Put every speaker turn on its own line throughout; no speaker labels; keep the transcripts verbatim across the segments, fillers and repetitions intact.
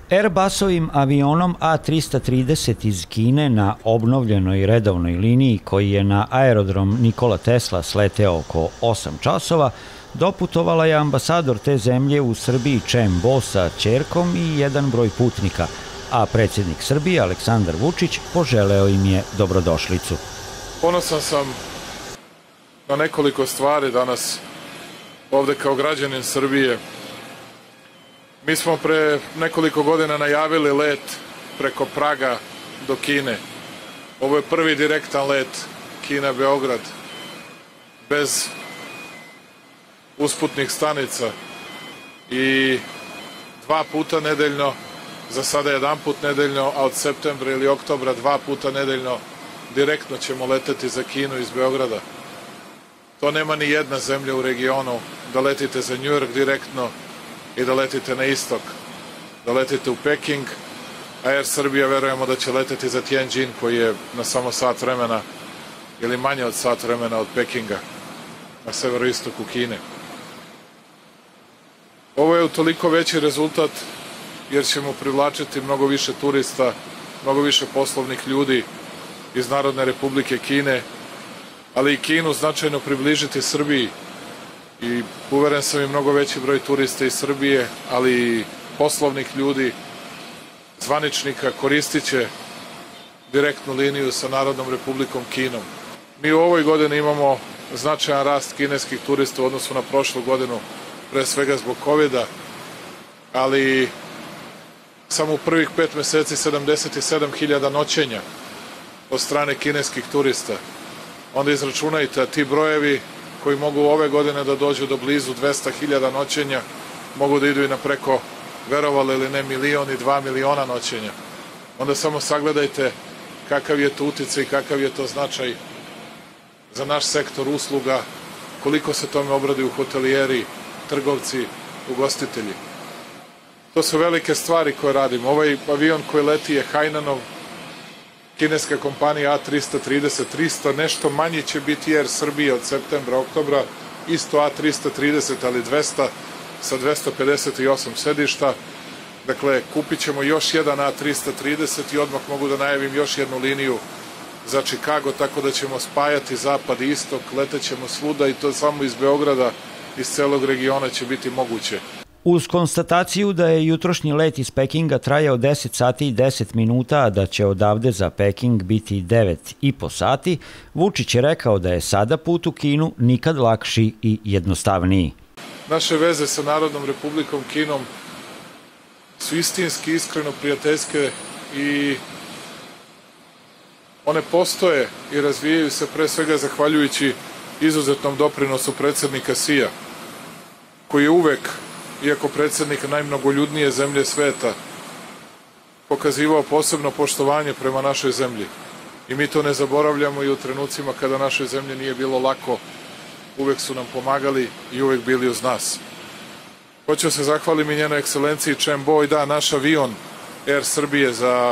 Airbusovim avionom A trista trideset iz Kine na obnovljenoj redovnoj liniji koji je na aerodrom Nikola Tesla sleteo oko osam časova, doputovala je ambasador te zemlje u Srbiji Chen Bo sa ćerkom i jedan broj putnika, a predsjednik Srbije Aleksandar Vučić poželeo im je dobrodošlicu.
Ponosan sam na nekoliko stvari danas ovde kao građanin Srbije. Mi smo pre nekoliko godina najavili let preko Praga do Kine. Ovo je prvi direktan let Kina-Beograd, bez usputnih stanica i dva puta nedeljno, za sada jedan put nedeljno, a od septembra ili oktobra dva puta nedeljno direktno ćemo leteti za Kinu iz Beograda. To nema ni jedna zemlja u regionu, da letite za New York direktno i da letite na istok, da letite u Peking, a Air Srbija verujemo da će leteti za Tianjin koji je na samo sat vremena ili manje od sat vremena od Pekinga na severoistoku Kine. Ovo je utoliko veći rezultat jer ćemo privlačiti mnogo više turista, mnogo više poslovnih ljudi iz Narodne Republike Kine, ali i Kinu značajno približiti Srbiji i uveren sam i mnogo veći broj turista iz Srbije, ali i poslovnih ljudi, zvaničnika koristit će direktnu liniju sa Narodnom Republikom Kinom. Mi u ovoj godini imamo značajan rast kineskih turista u odnosu na prošlu godinu, pre svega zbog kovida, ali samo u prvih pet meseci sedamdeset sedam hiljada noćenja od strane kineskih turista. Onda izračunajte, ti brojevi koji mogu ove godine da dođu do blizu dvesta hiljada noćenja, mogu da idu i na preko, verovali ili ne, milion i dva miliona noćenja. Onda samo sagledajte kakav je to uticaj, kakav je to značaj za naš sektor usluga, koliko se tome obradi u hotelijeri, trgovci, ugostitelji. To su velike stvari koje radimo. Ovaj avion koji leti je Hainanov, kineska kompanija A trista trideset, trista, nešto manji će biti Air Srbija od septembra, oktobra, isto A trista trideset, ali dvesta, sa dvesta pedeset osam sedišta. Dakle, kupit ćemo još jedan A trista trideset i odmah mogu da najavim još jednu liniju za Čikago, tako da ćemo spajati zapad i istok, letećemo svuda i to samo iz Beograda, iz celog regiona će biti moguće.
Uz konstataciju da je jutrošnji let iz Pekinga trajao deset sati i deset minuta, a da će odavde za Peking biti devet i po sati, Vučić je rekao da je sada put u Kinu nikad lakši i jednostavniji.
Naše veze sa Narodnom Republikom Kinom su istinski, iskreno prijateljske i one postoje i razvijaju se pre svega zahvaljujući izuzetnom doprinosu predsednika Sija, koji je uvek, iako predsednik najmnogoljudnije zemlje sveta, pokazivao posebno poštovanje prema našoj zemlji. I mi to ne zaboravljamo i u trenucima kada našoj zemlji nije bilo lako, uvek su nam pomagali i uvek bili uz nas. Hoću se zahvalim i njenoj ekscelenciji Chen Bo i da, naš avion Air Srbije za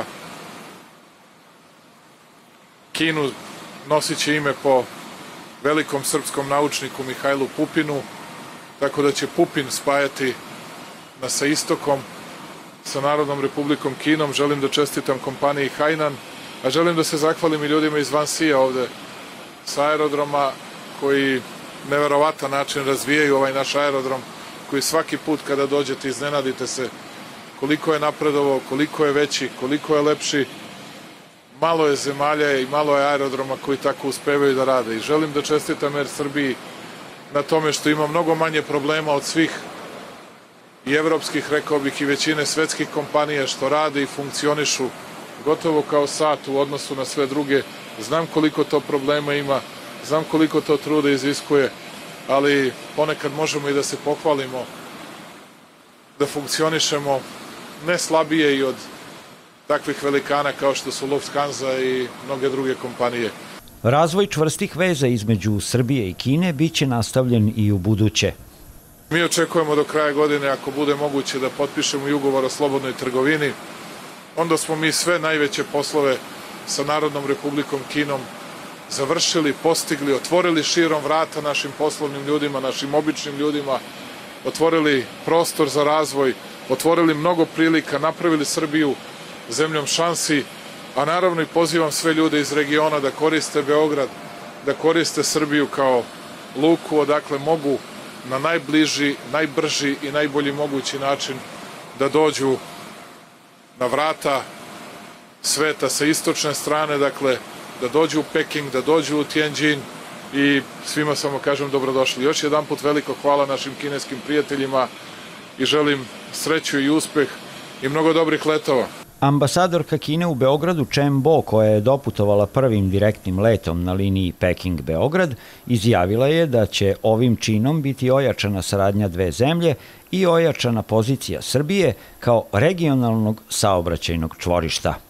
Kinu nosit će ime po velikom srpskom naučniku Mihajlu Pupinu, tako da će Pupin spajati nas sa istokom, sa Narodnom Republikom Kinom. Želim da čestitam kompaniji Hainan, a želim da se zahvalim i ljudima iz Vansija ovde sa aerodroma koji neverovatan način razvijaju ovaj naš aerodrom, koji svaki put kada dođete iznenadite se koliko je napredovao, koliko je veći, koliko je lepši. Malo je zemalja i malo je aerodroma koji tako uspevaju da rade. I želim da čestitam Air Srbiji na tome što ima mnogo manje problema od svih i evropskih, rekao bih, i većine svetskih kompanija što rade i funkcionišu gotovo kao sat u odnosu na sve druge. Znam koliko to problema ima, znam koliko to truda iziskuje, ali ponekad možemo i da se pohvalimo da funkcionišemo ne slabije i od takvih velikana kao što su Lufthansa i mnoge druge kompanije.
Razvoj čvrstih veza između Srbije i Kine biće nastavljen i u buduće.
Mi očekujemo do kraja godine, ako bude moguće, da potpišemo i ugovor o slobodnoj trgovini. Onda smo mi sve najveće poslove sa Narodnom Republikom Kinom završili, postigli, otvorili širom vrata našim poslovnim ljudima, našim običnim ljudima, otvorili prostor za razvoj otvorili mnogo prilika, napravili Srbiju zemljom šansi, a naravno i pozivam sve ljude iz regiona da koriste Beograd, da koriste Srbiju kao luku odakle mogu na najbliži, najbrži i najbolji mogući način da dođu na vrata sveta sa istočne strane, dakle da dođu u Peking, da dođu u Tianjin i svima samo kažem dobrodošli. Još jedan put veliko hvala našim kineskim prijateljima i želim sreću i uspeh i mnogo dobrih letova.
Ambasadorka Kine u Beogradu Chen Bo, koja je doputovala prvim direktnim letom na liniji Peking-Beograd, izjavila je da će ovim činom biti ojačana saradnja dve zemlje i ojačana pozicija Srbije kao regionalnog saobraćajnog čvorišta.